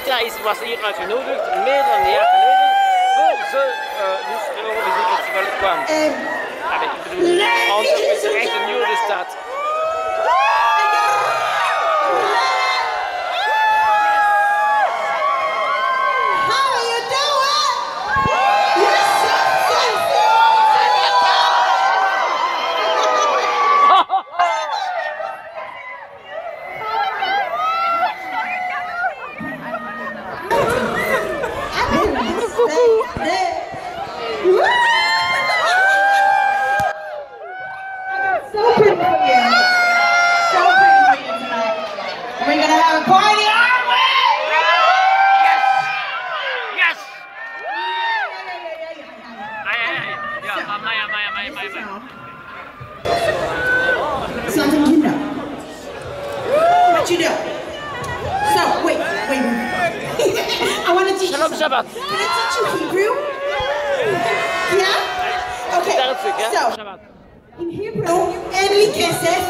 Netta was hier uitgenodigd, meer dan een jaar geleden, voor ze dus een Eurovisiefestival kwam. Allee, ik bedoel, Antwerp is er echt een nieuwe stad. Something you know. What you do? So, wait. I want to teach you something. Can I teach you Hebrew? Yeah? Okay. So, in Hebrew, Enli Kesef,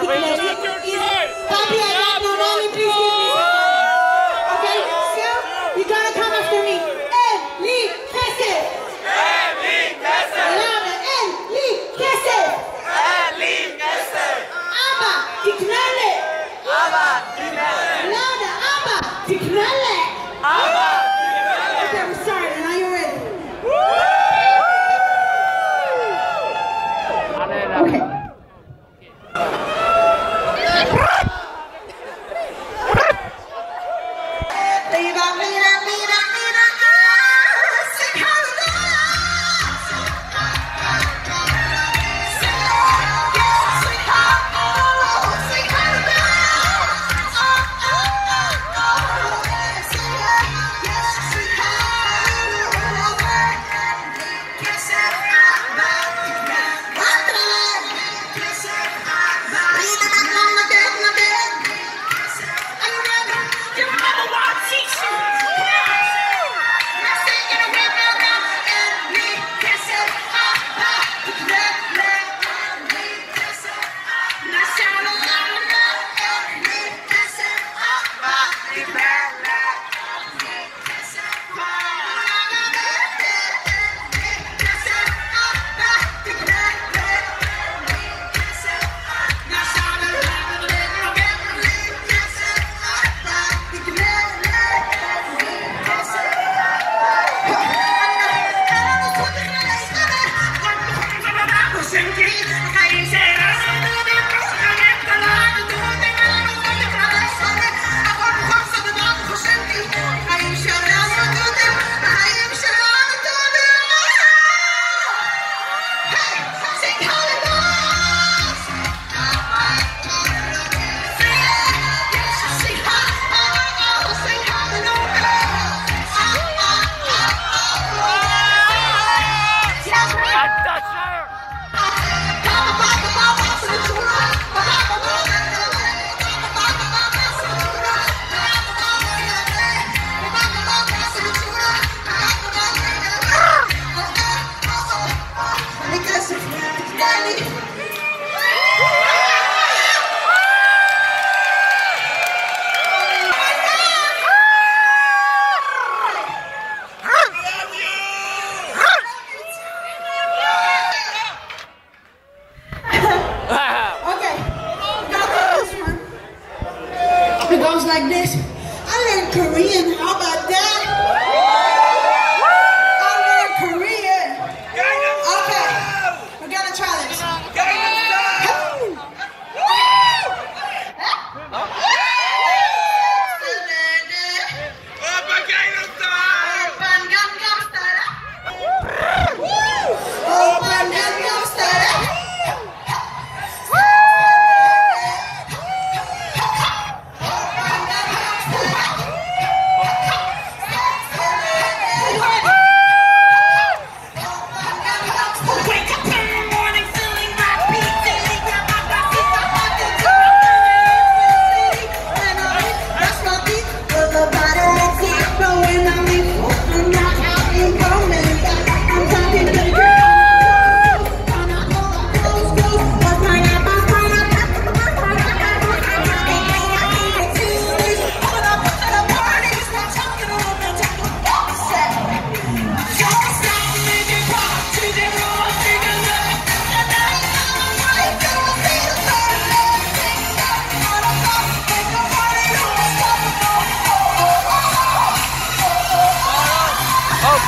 okay, so you gotta come after me. Enli Kesef. Okay, I'm sorry, and are you ready? Okay. Like this. I learned Korean. How about that? I learned Korean. Okay, we're gonna try this.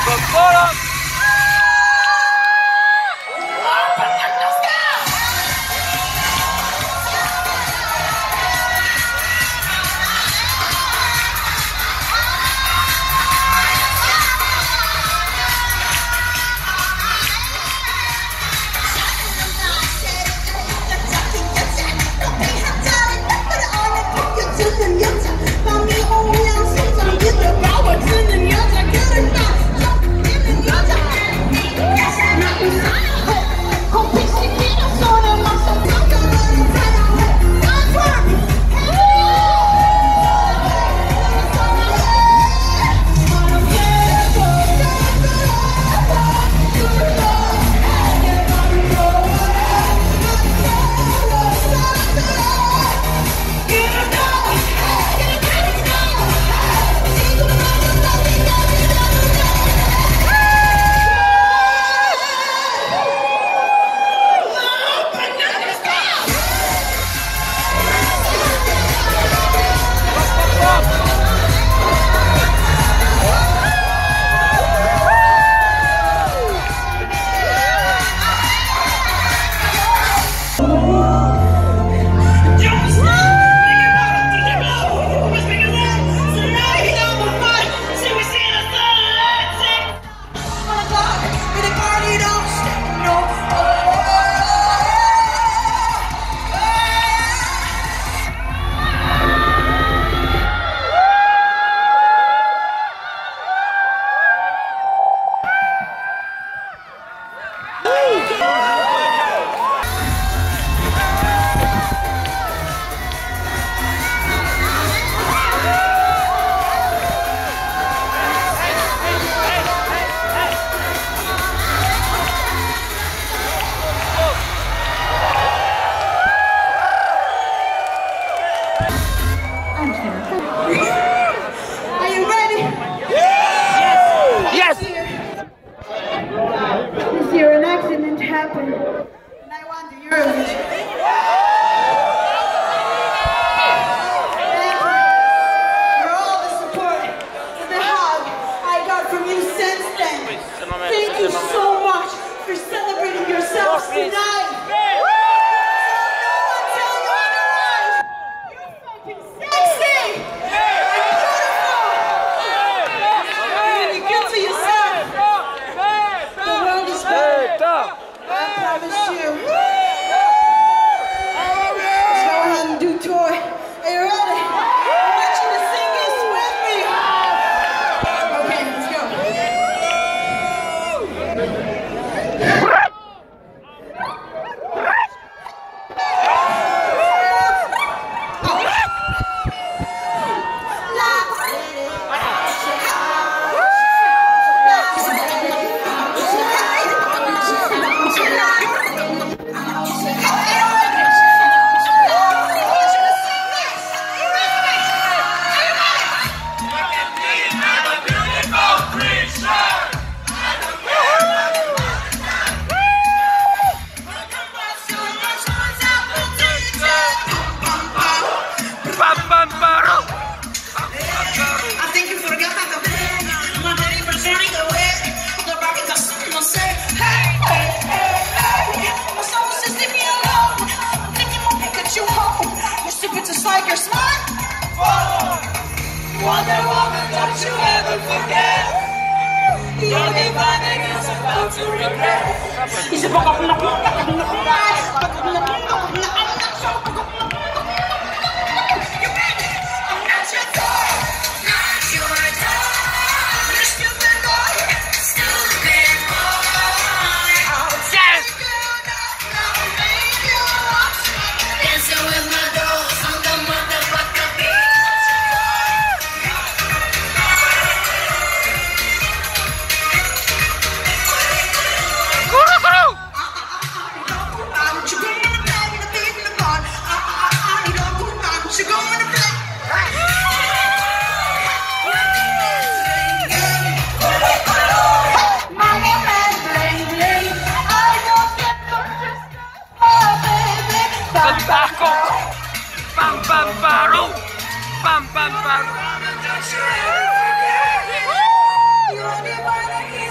Wonder Woman, don't you ever forget. The only one that is about to regret. You made it! I'm at your door! Not your door! You stupid boy! Stupid boy! Yes! Dancing with my dolls on the motherfucker beat. Bam bam baro, bam bam baro. You only wanna hear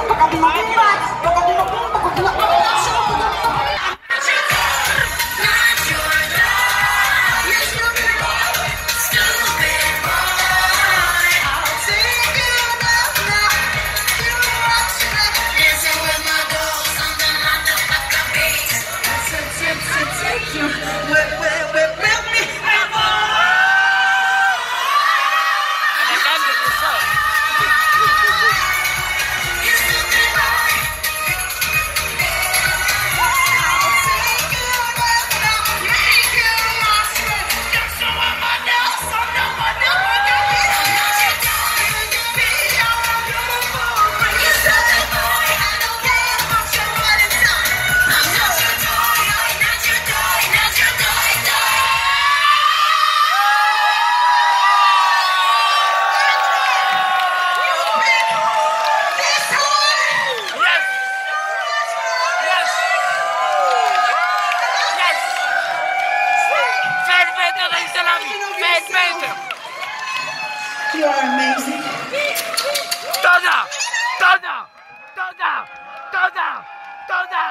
You are amazing. TODA! TODA! TODA! TODA! TODA!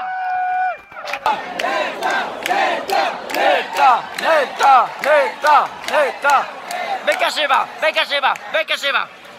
Netta! Netta! Netta! Netta! Becca Sheba! Becca Sheba! Becca Sheba!